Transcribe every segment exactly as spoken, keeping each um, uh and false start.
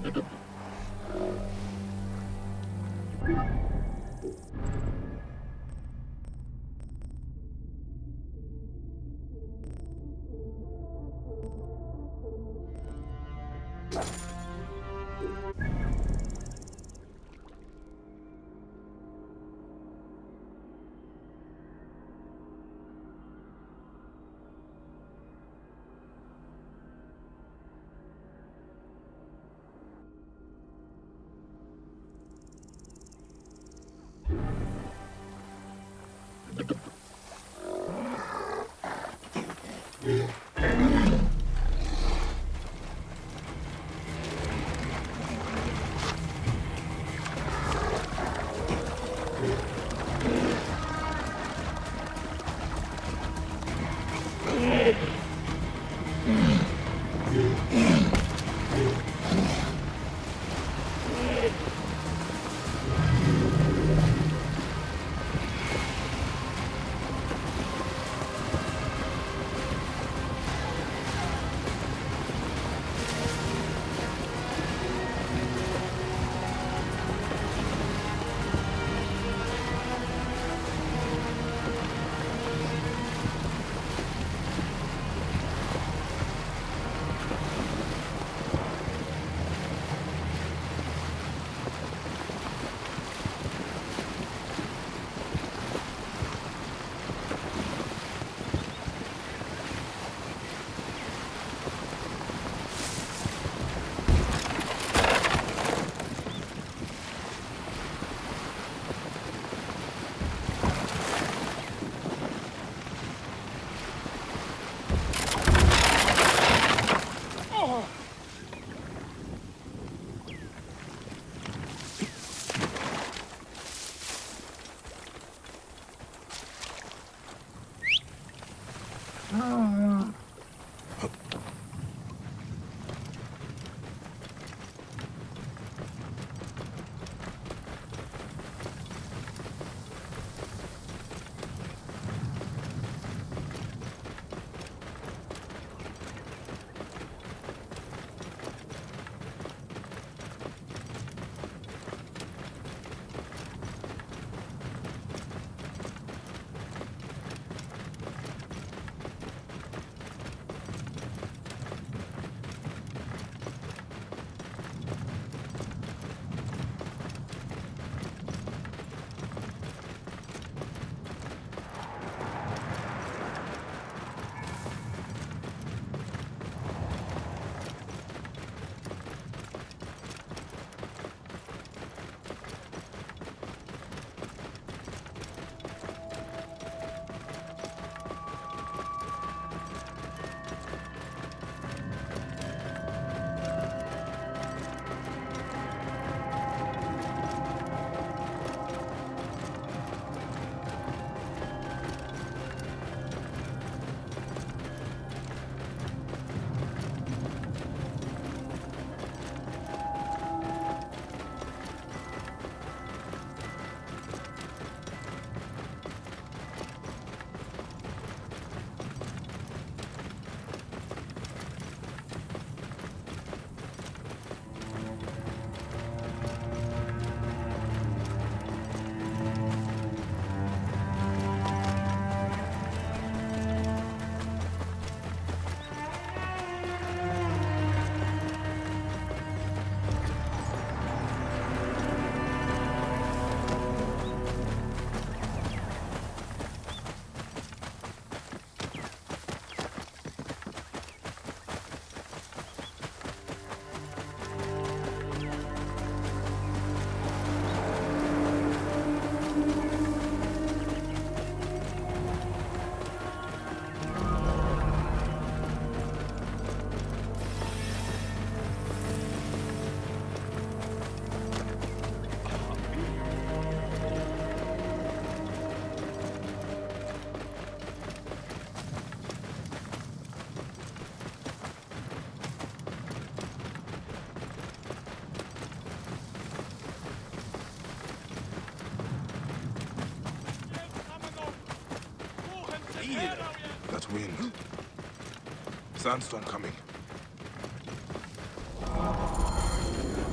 That wind. Sandstorm coming.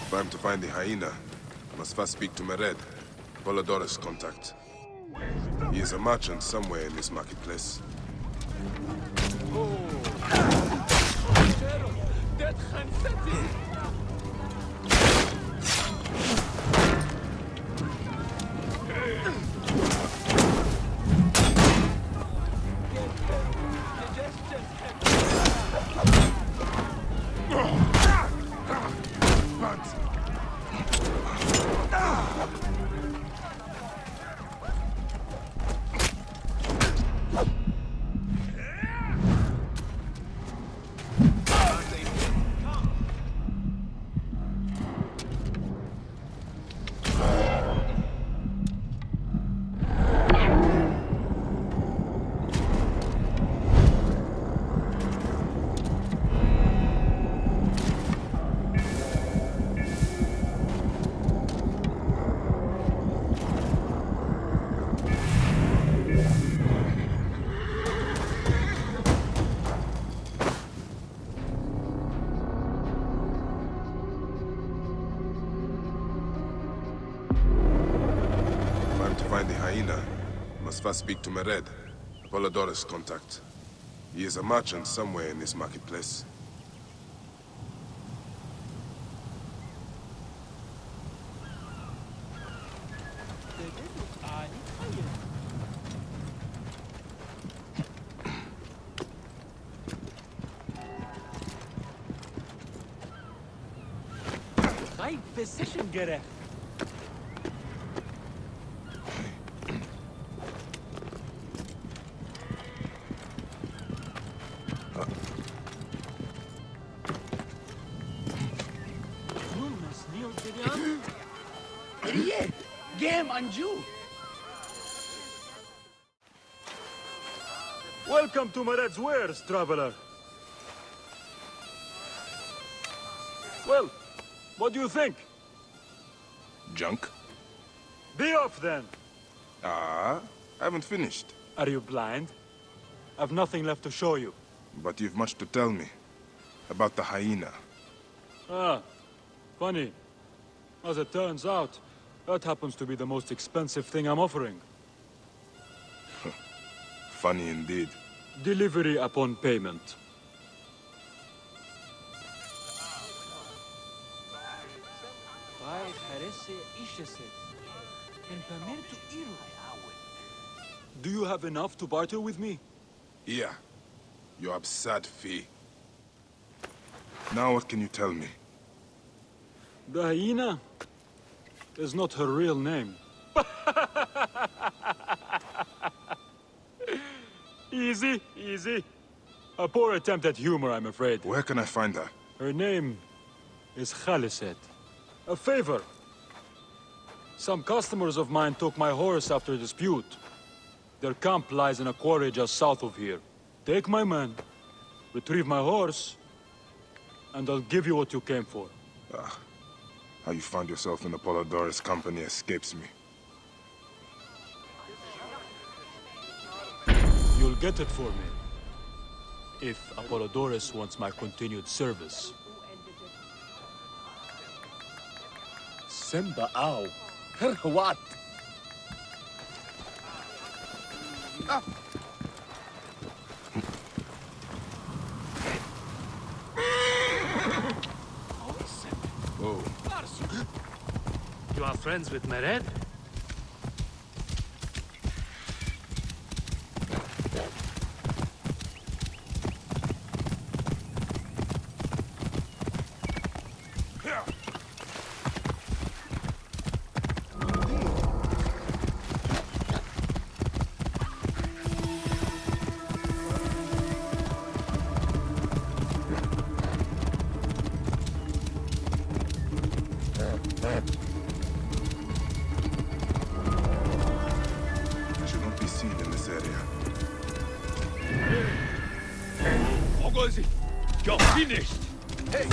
If I'm to find the hyena, I must first speak to Mered, Polydorus' contact. He is a merchant somewhere in this marketplace. Find the hyena, I must first speak to Mered, Polydorus' contact. He is a merchant somewhere in this marketplace. Right position, gerecht. Welcome to Mered's wares, traveler. Well, what do you think? Junk? Be off then! Ah, I haven't finished. Are you blind? I've nothing left to show you. But you've much to tell me. About the hyena. Ah, funny. As it turns out, that happens to be the most expensive thing I'm offering. Funny indeed. Delivery upon payment. Do you have enough to barter with me? Yeah. Your absurd fee. Now what can you tell me? The hyena is not her real name. Easy, easy. A poor attempt at humor, I'm afraid. Where can I find her? Her name is Khaliset. A favor. Some customers of mine took my horse after a dispute. Their camp lies in a quarry just south of here. Take my man, retrieve my horse, and I'll give you what you came for. Ah, how you found yourself in the Polydorus company escapes me. You'll get it for me. If Apollodorus wants my continued service. Simba ow. What? Ah. Whoa. You are friends with Mered? You're finished! Hey!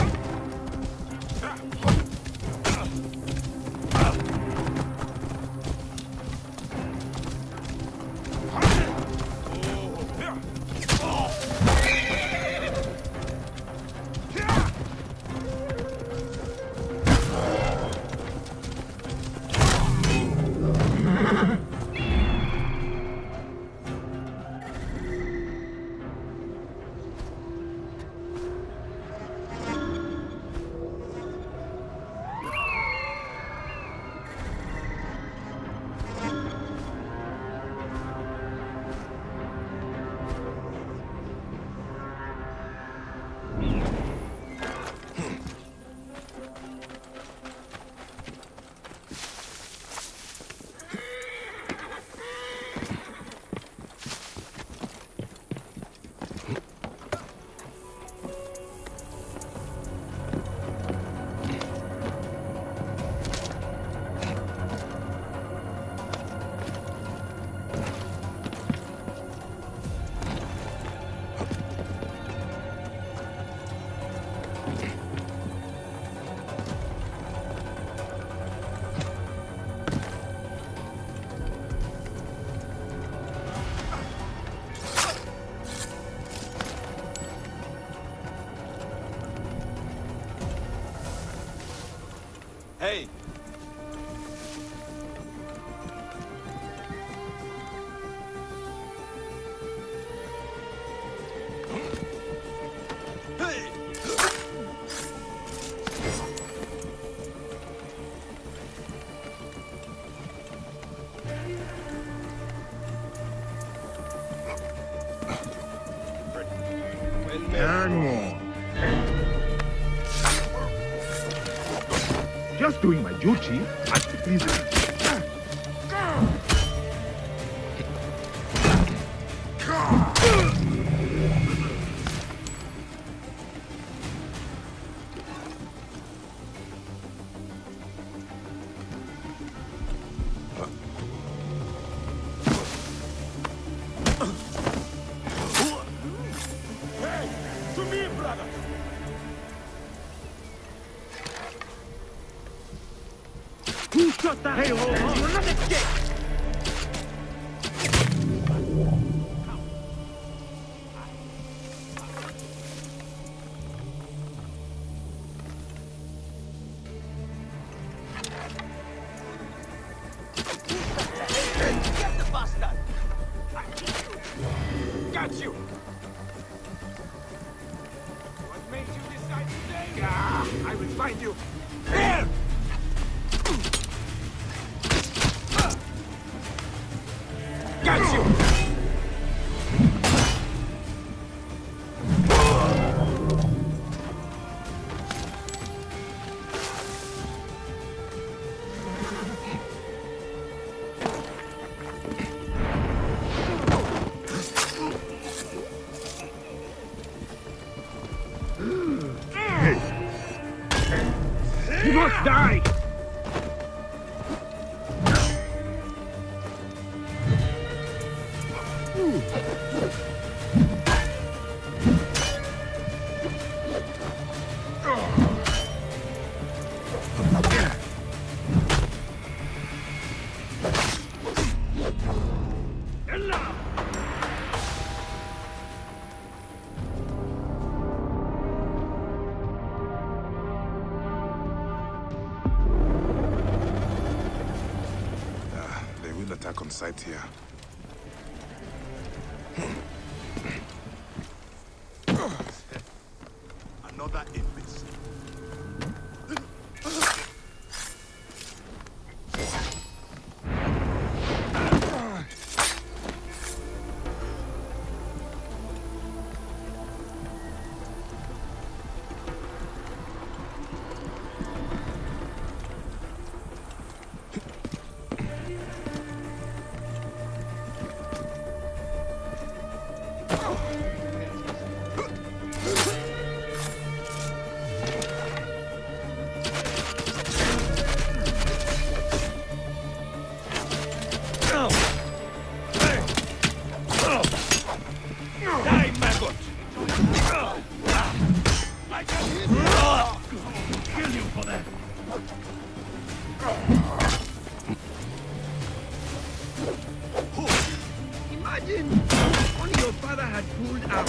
Hey! Just doing my duty as the prisoner. Who shot that? Hey, hold on! You will not escape! Get the bastard! Got you! What made you decide to stay? Ah, I will find you! Here! Got you! You must die! Attack on sight here. Another imbecile. Imagine only your father had pulled out.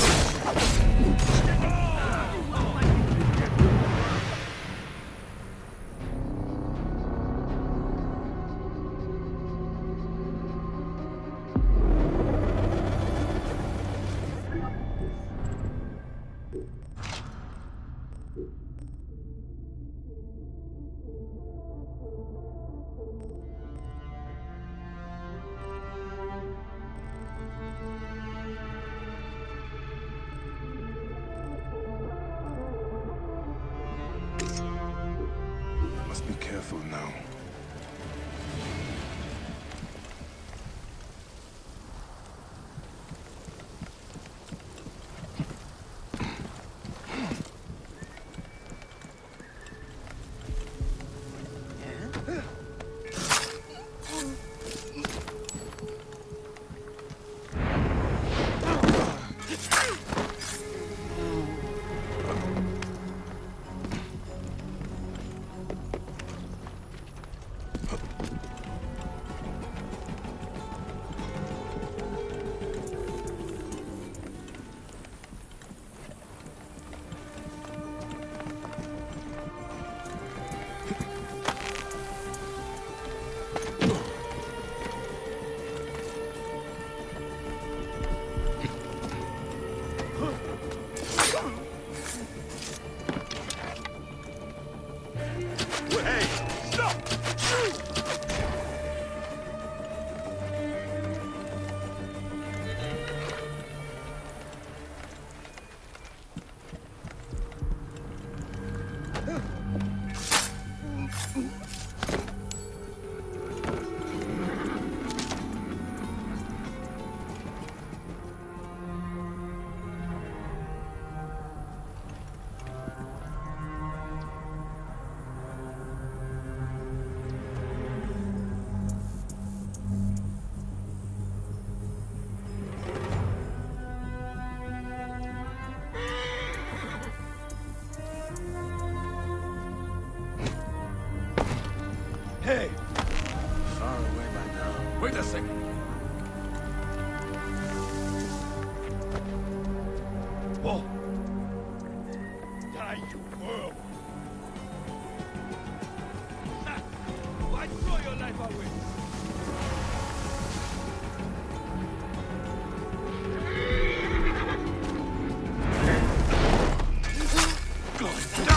Must be careful now.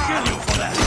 kill you for that!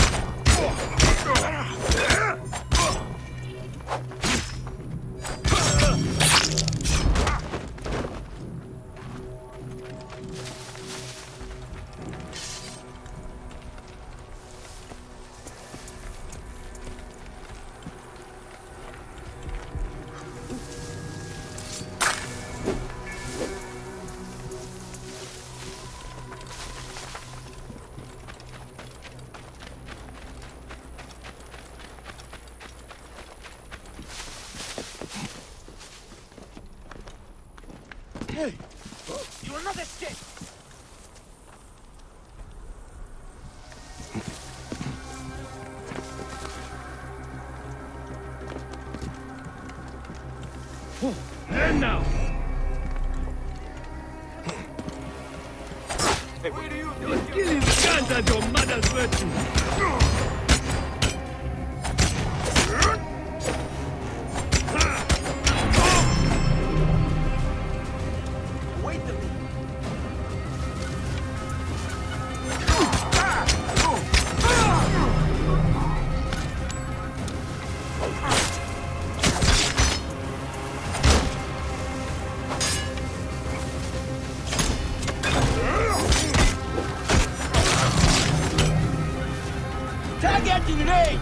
Hey! You will not escape! And now! Hey, what do you do? Kill his guns at your mother's virtue! Target in range!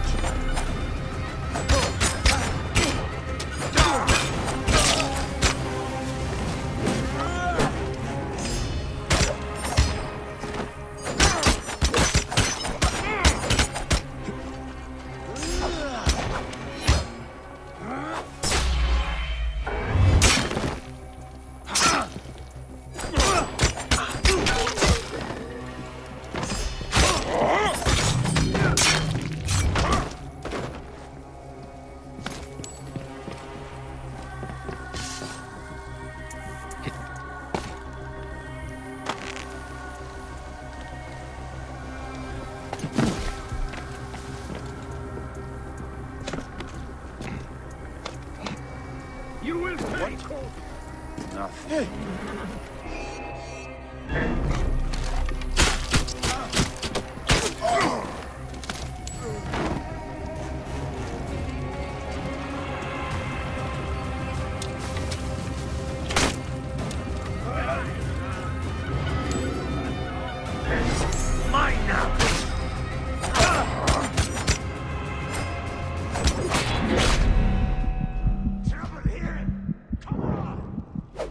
You will pay! Nothing. Mine now! Trouble here! Come on!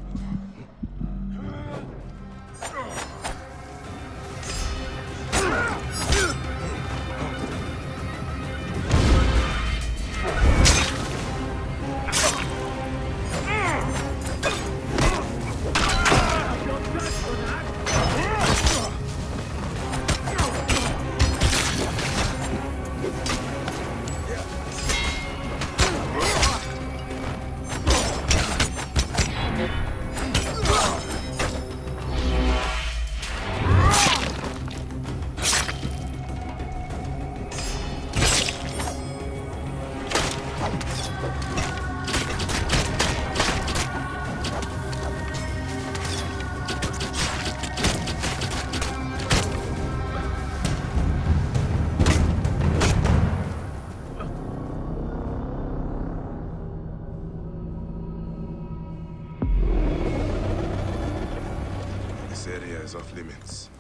This area is off limits.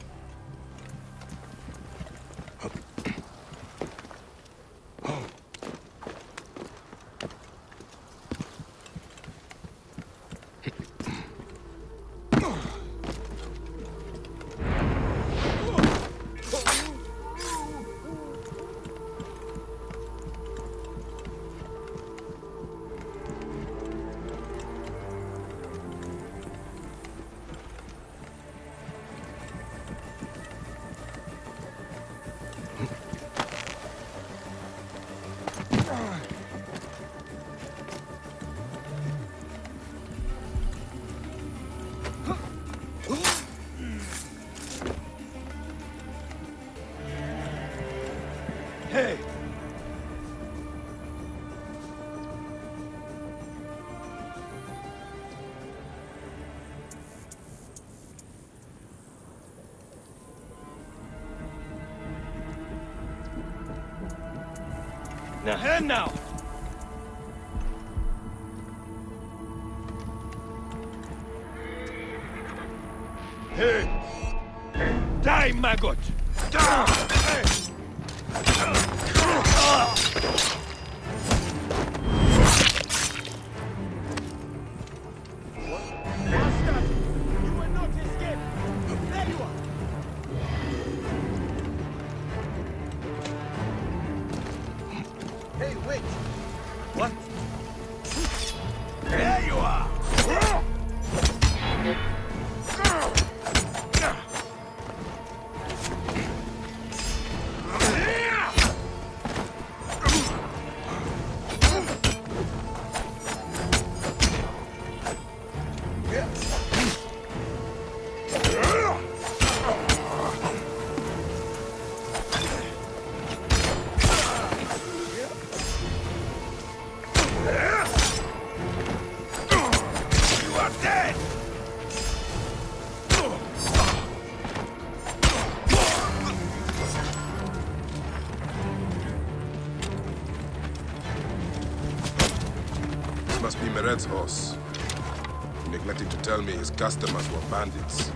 Hey! Now, hand now! Hey! Die, maggot! Die! Hey, wait! What? There you are! Must be Mered's horse. Neglecting to tell me his customers were bandits.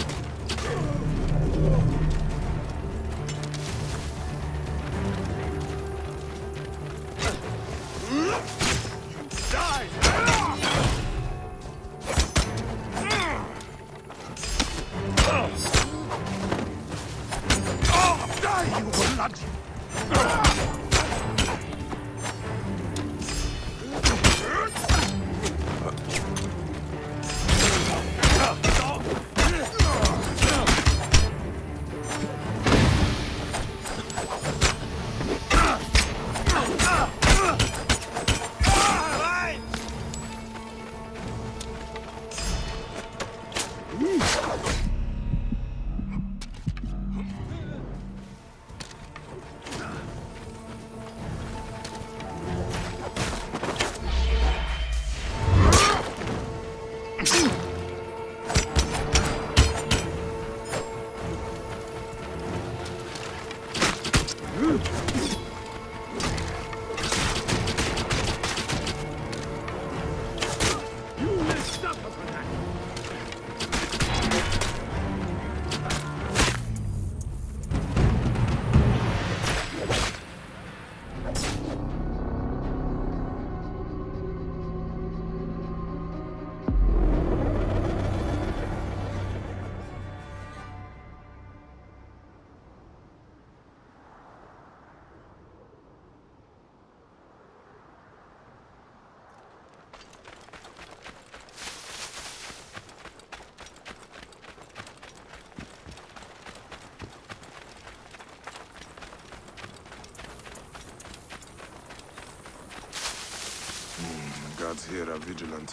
Guards here are vigilant.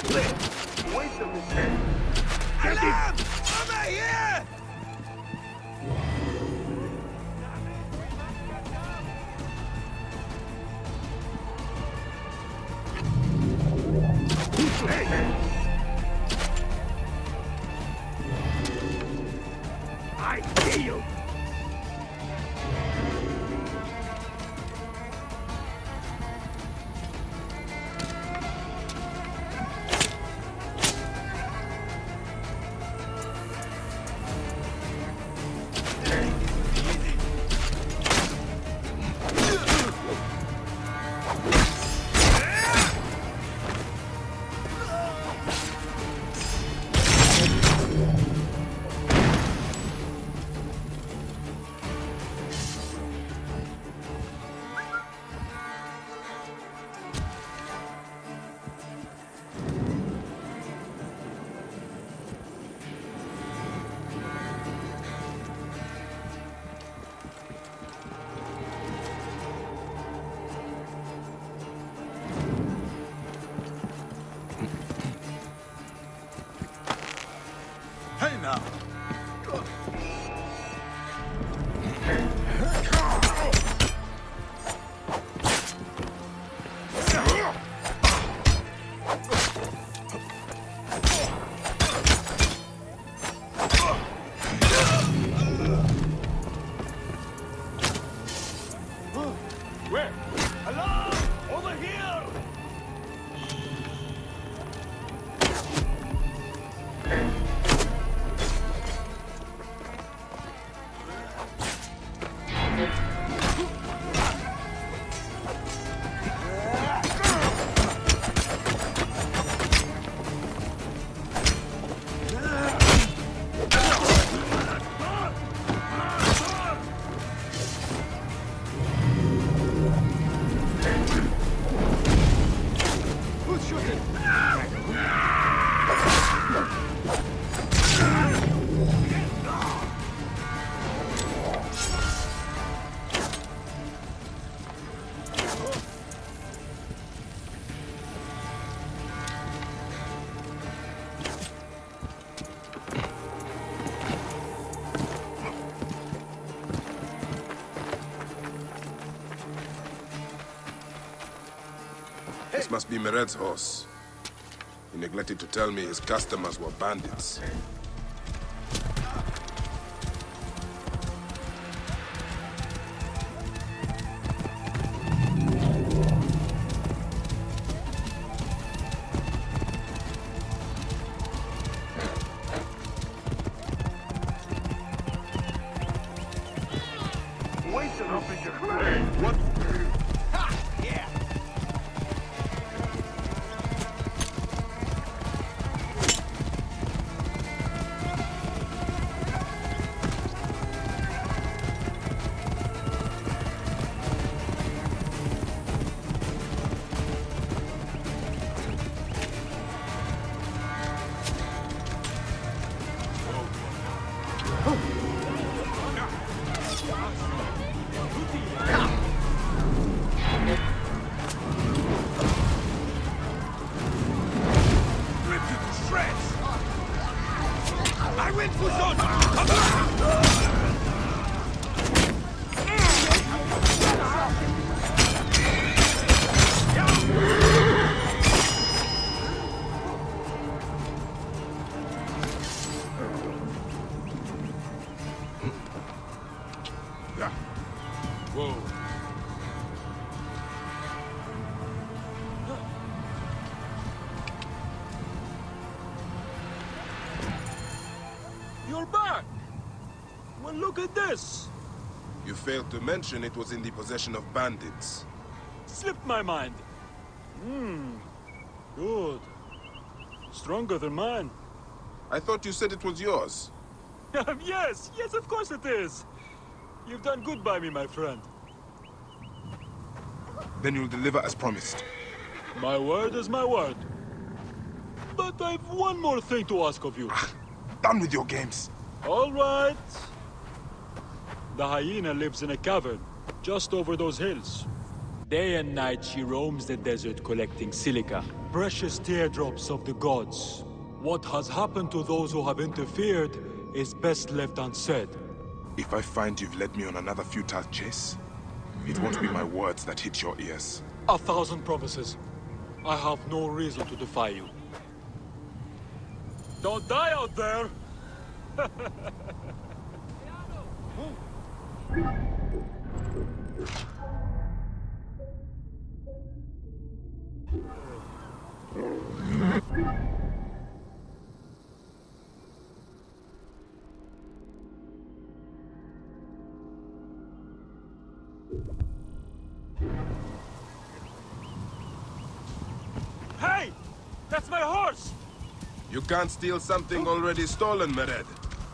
Wait a minute. Get him! Over here! I see you! Hey now! Where? Hello! Over here! Who's shooting? This must be Mered's horse. He neglected to tell me his customers were bandits. Wait a minute. What? Yeah. Rip you to shreds! I went for shot! Come on! Whoa. You're back! Well, look at this! You failed to mention it was in the possession of bandits. Slipped my mind. Hmm. Good. Stronger than mine. I thought you said it was yours. Yes, yes, of course it is. You've done good by me, my friend. Then you'll deliver as promised. My word is my word. But I've one more thing to ask of you. Done with your games. All right. The hyena lives in a cavern, just over those hills. Day and night she roams the desert collecting silica, precious teardrops of the gods. What has happened to those who have interfered is best left unsaid. If I find you've led me on another futile chase, it won't be my words that hit your ears. A thousand promises. I have no reason to defy you. Don't die out there! Hey! That's my horse! You can't steal something already stolen, Mered.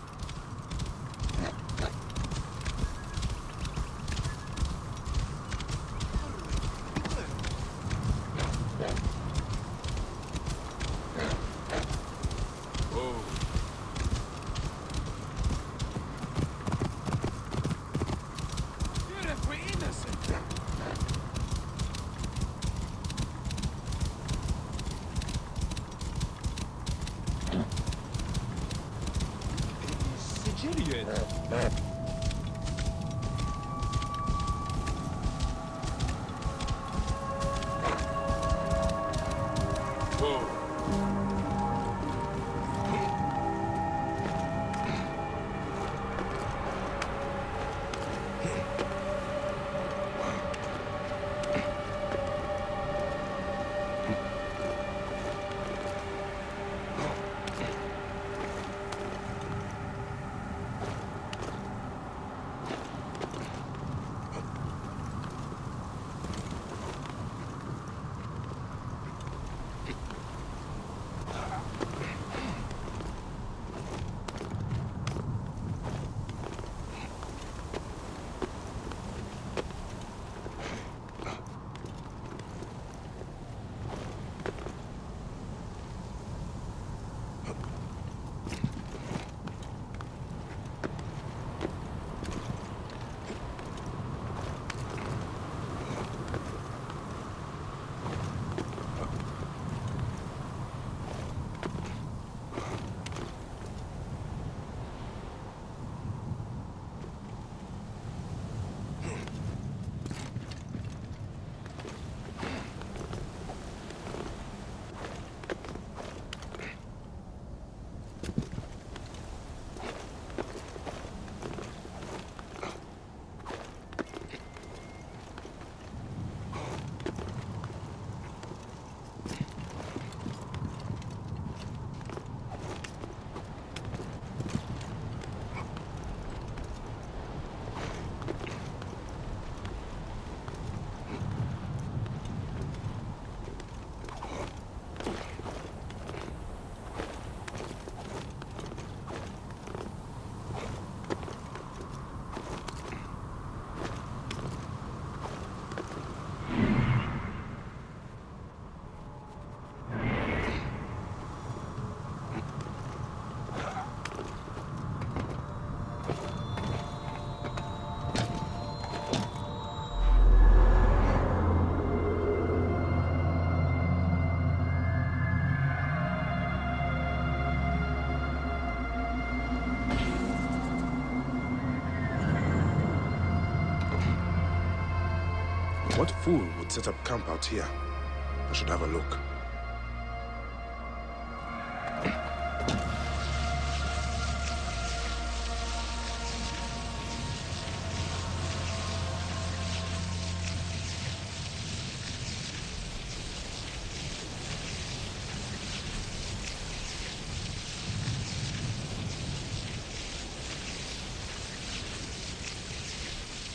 What fool would set up camp out here? I should have a look.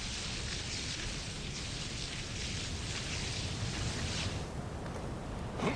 Huh?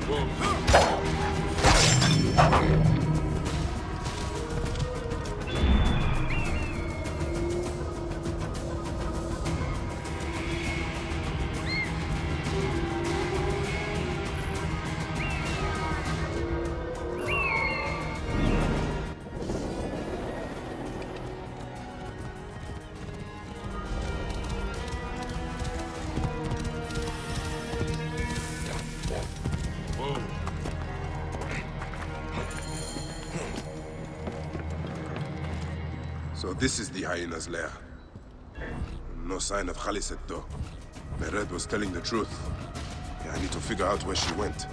So this is the hyena's lair. No sign of Khaliset though. Mered was telling the truth. Yeah, I need to figure out where she went.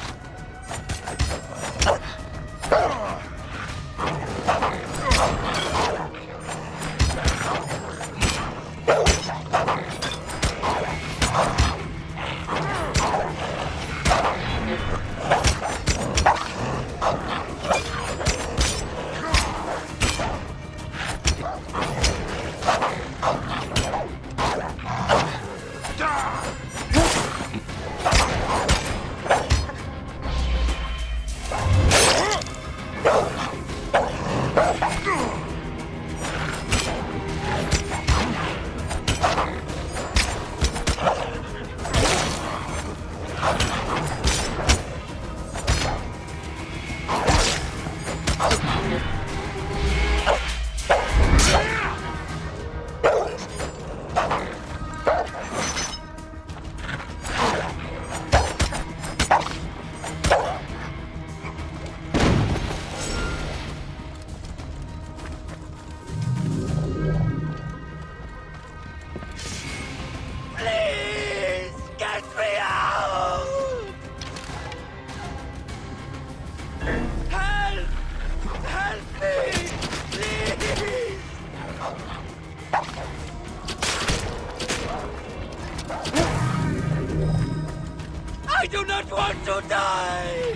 I do not want to die!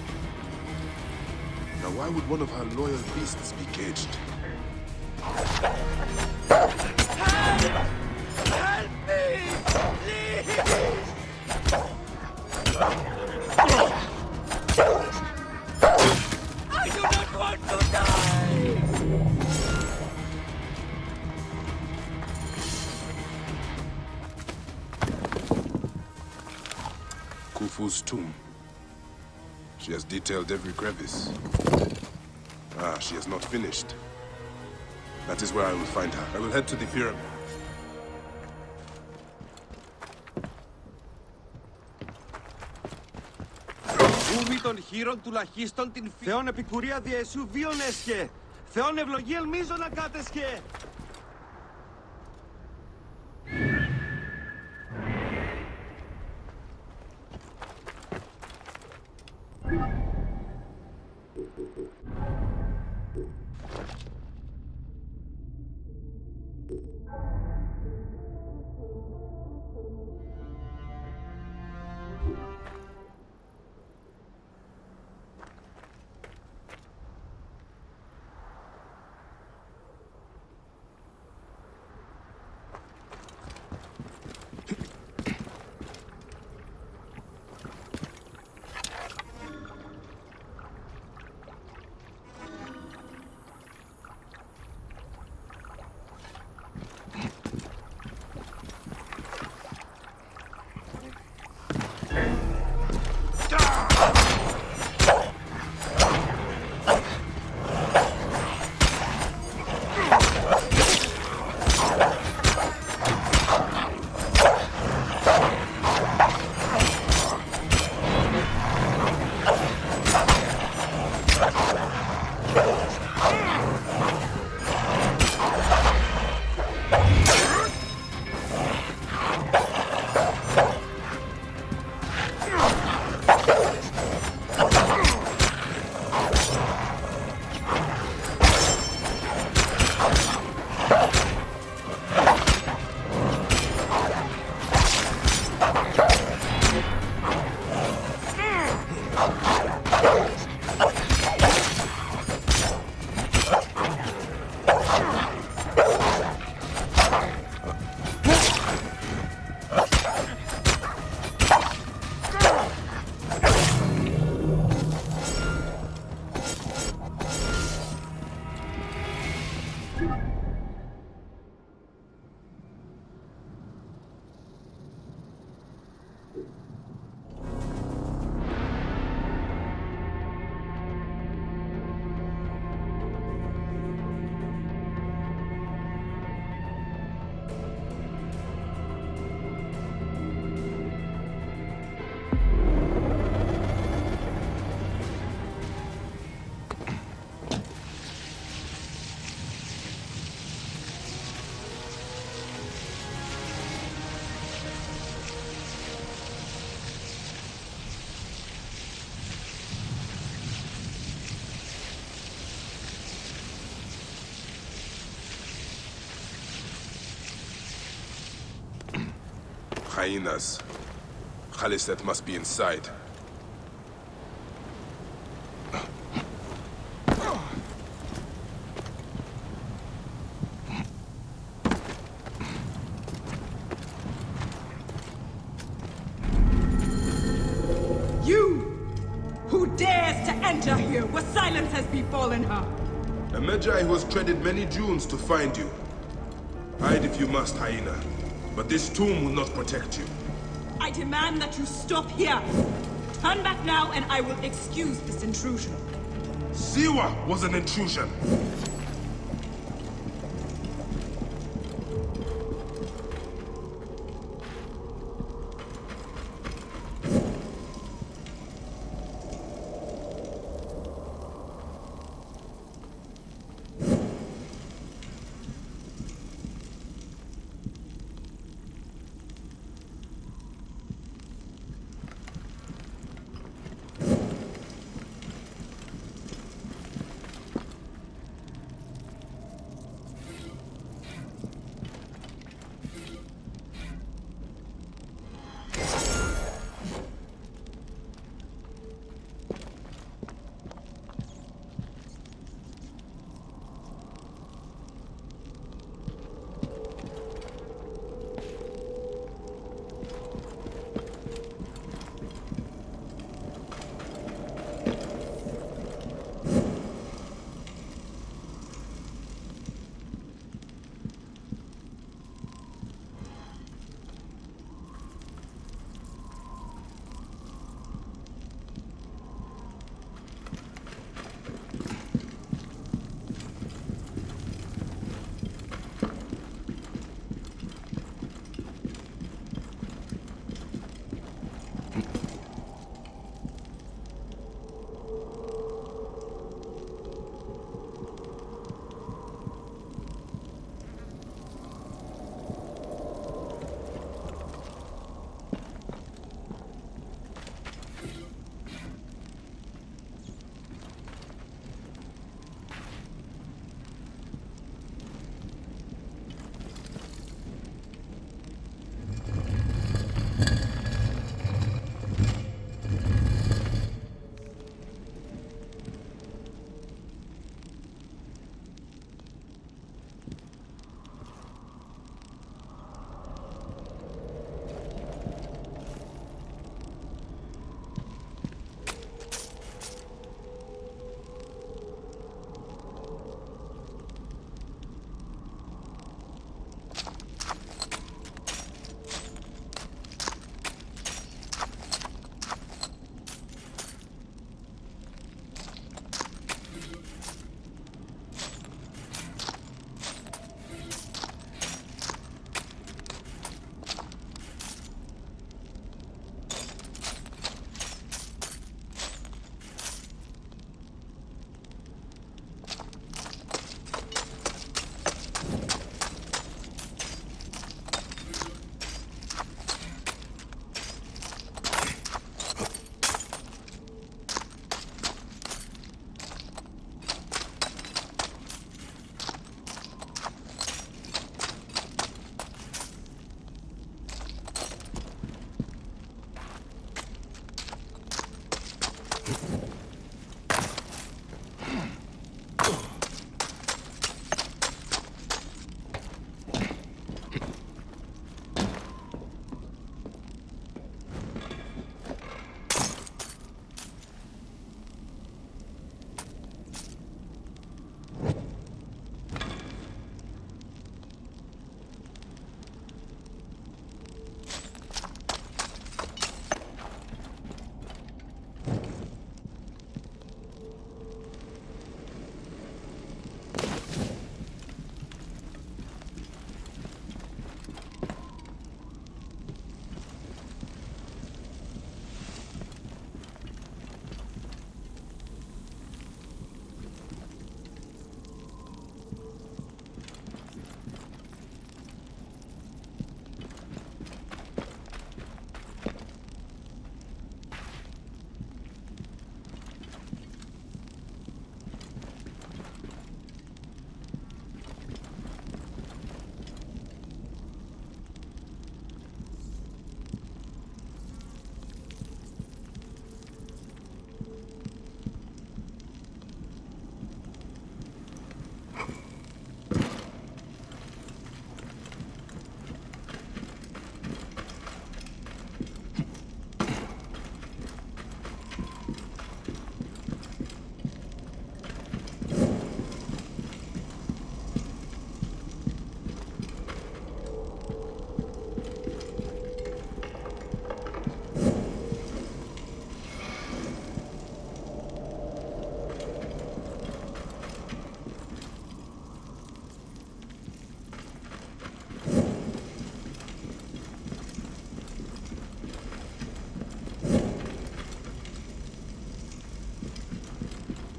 Now why would one of her loyal beasts be caged? Help! Help me! Please! I do not want to die! Khufu's tomb. She has detailed every crevice. Ah, she has not finished. That is where I will find her. I will head to the pyramid. Ούμι των χείρων τουλαχίστων την Θεόν επικουρία διαεσού βίων έσχε. Θεόν ευλογία ελμίζω να κάτεσχε. hyenas. Khaliset must be inside. You! Who dares to enter here where silence has befallen her? A Magi who has treaded many dunes to find you. Hide if you must, hyena. But this tomb will not protect you. I demand that you stop here. Turn back now and I will excuse this intrusion. Siwa was an intrusion.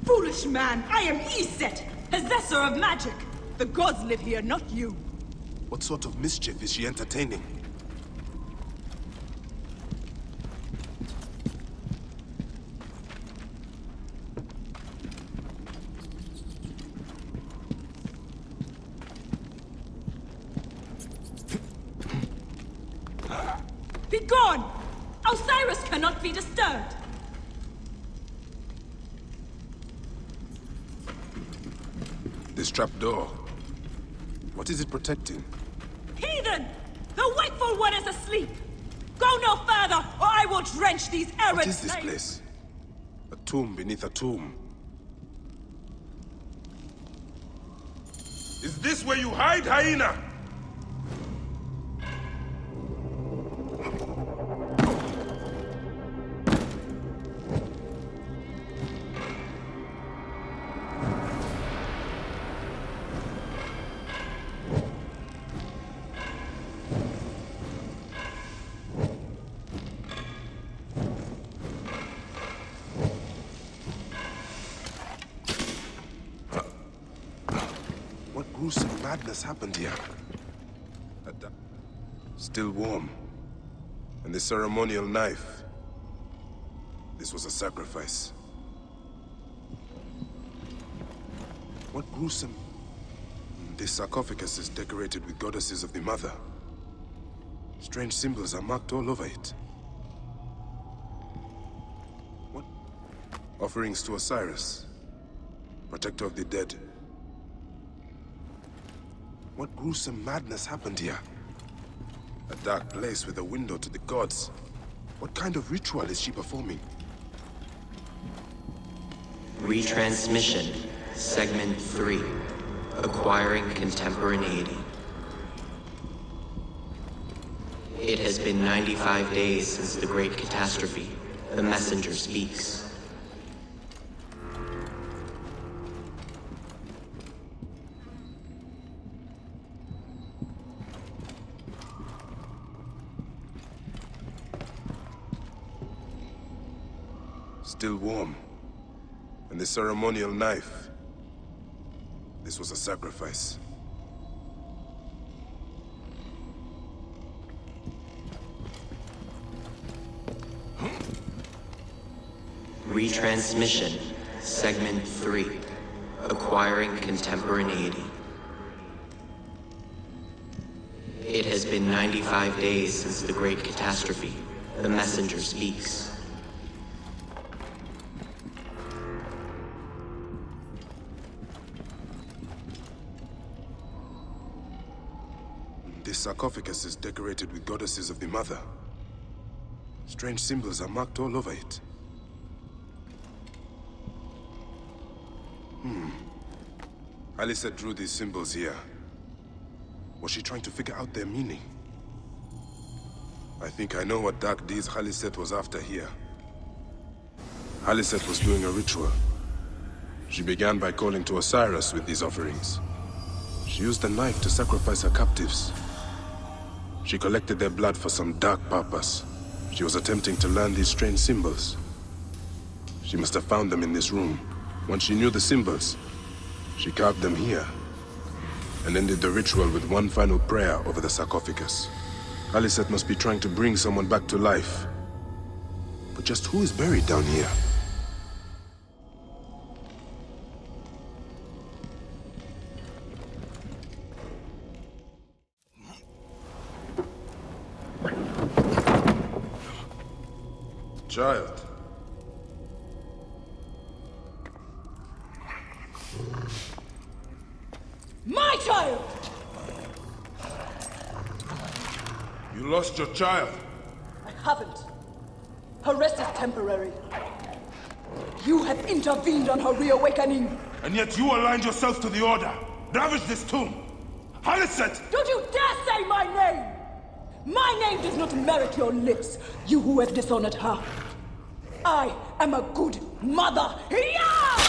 Foolish man, I am Iset, possessor of magic. The gods live here, not you. What sort of mischief is she entertaining? Be gone! Osiris cannot be disturbed! This trapdoor. What is it protecting? Heathen! The wakeful one is asleep! Go no further, or I will drench these errant What is this slaves. place? A tomb beneath a tomb. Is this where you hide, hyena? What gruesome madness happened here? A da- Still warm. And the ceremonial knife. This was a sacrifice. What gruesome... This sarcophagus is decorated with goddesses of the Mother. Strange symbols are marked all over it. What? Offerings to Osiris, protector of the dead. What gruesome madness happened here? A dark place with a window to the gods. What kind of ritual is she performing? Retransmission, Segment three. Acquiring Contemporaneity. It has been ninety-five days since the Great Catastrophe. The messenger speaks. Still warm. And the ceremonial knife. This was a sacrifice. Retransmission, Segment three. Acquiring Contemporaneity. It has been ninety-five days since the Great Catastrophe. The messenger speaks. This sarcophagus is decorated with goddesses of the Mother. Strange symbols are marked all over it. Hmm. Haliset drew these symbols here. Was she trying to figure out their meaning? I think I know what dark deeds Haliset was after here. Haliset was doing a ritual. She began by calling to Osiris with these offerings. She used the knife to sacrifice her captives. She collected their blood for some dark purpose. She was attempting to learn these strange symbols. She must have found them in this room. Once she knew the symbols, she carved them here, and ended the ritual with one final prayer over the sarcophagus. Haliset must be trying to bring someone back to life. But just who is buried down here? Child. My child! You lost your child. I haven't. Her rest is temporary. You have intervened on her reawakening. And yet you aligned yourself to the Order. Ravage this tomb. Haliset! Don't you dare say my name! My name does not merit your lips, you who have dishonored her. I am a good mother. Yeah!